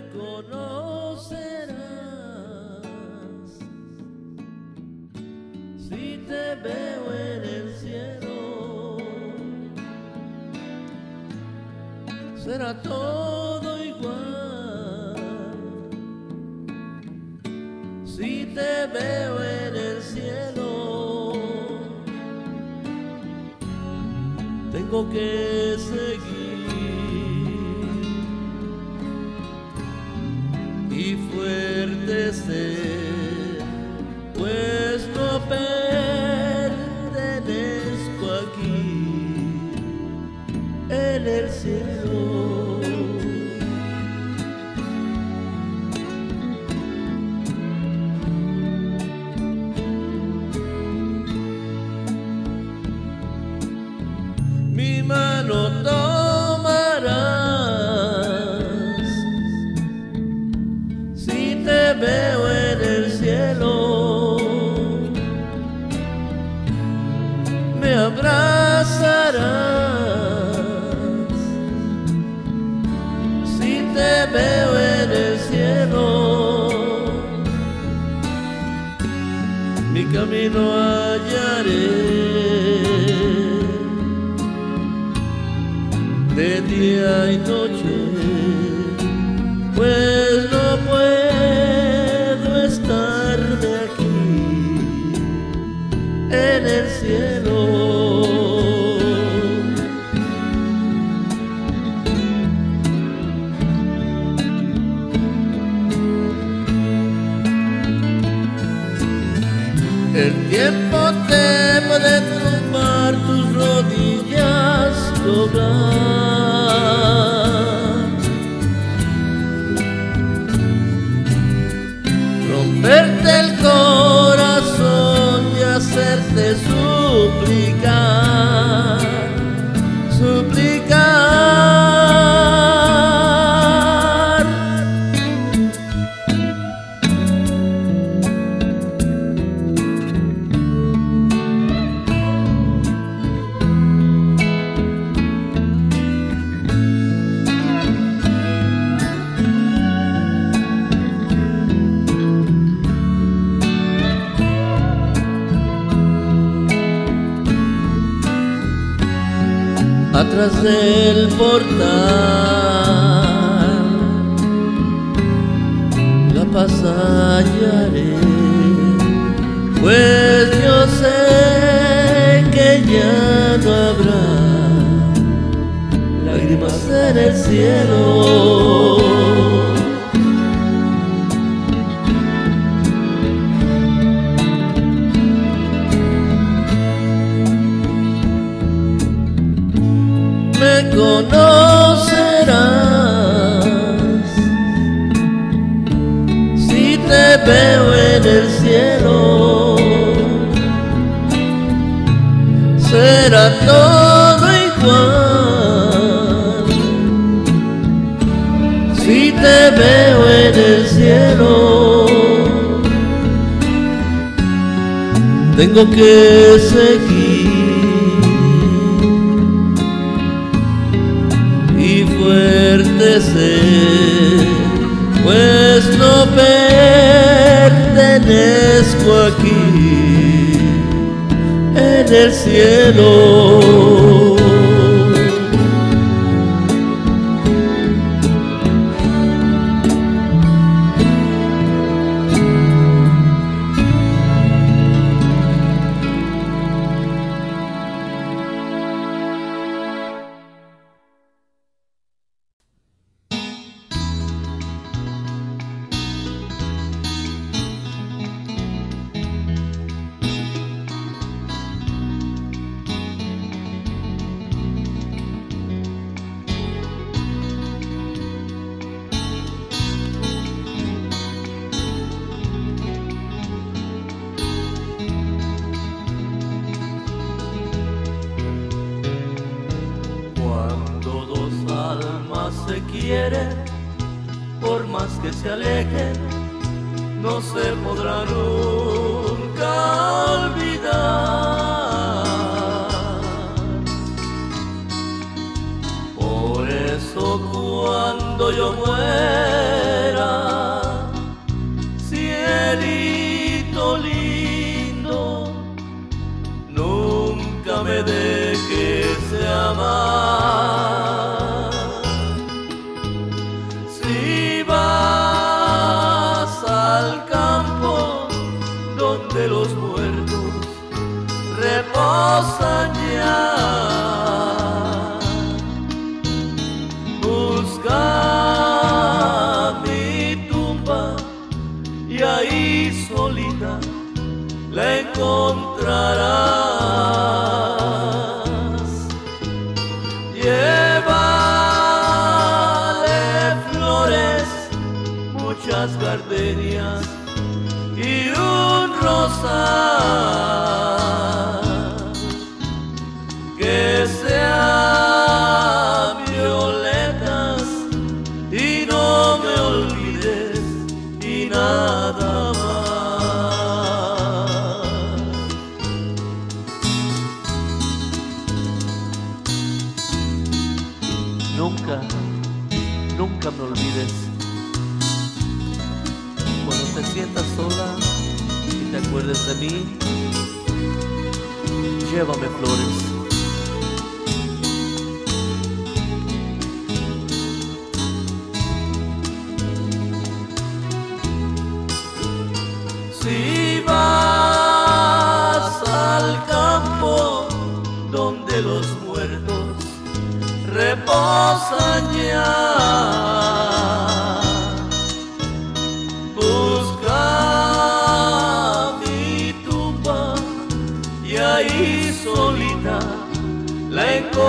conocerás si te veo en el cielo. Será todo igual si te veo en el cielo. Tengo que seguir y fuerte ser, pues no pertenezco aquí en el cielo. Mi mano tomarás si te veo en el cielo. Me abrazarás si te veo en el cielo. Mi camino hallaré de día y noche, pues no puedo estarme aquí en el cielo. El tiempo te puede tumbar tus rodillas, doblar, romperte el corazón y hacerte suplicar, suplicar. Atrás del portal la paz hallaré, pues yo sé que ya no habrá lágrimas en el cielo. Me conocerás si te veo en el cielo. Será todo igual si te veo en el cielo. Tengo que seguir y fuerte ser, pues no pertenezco aquí en el cielo. Se quieren, por más que se alejen, no se podrá nunca olvidar. Por eso cuando yo muera Si vas al campo donde los muertos reposan ya, busca mi tumba y ahí solita la encontrarás. Llévale flores, muchas gardenias y un rosal, que sean violetas y no me olvides y nada más. Nunca, nunca me olvides. Cuando te sientas sola y te acuerdes de mí, llévame flores. Si vas al campo donde los muertos reposan ya, busca mi tumba y ahí solita la encontrarás.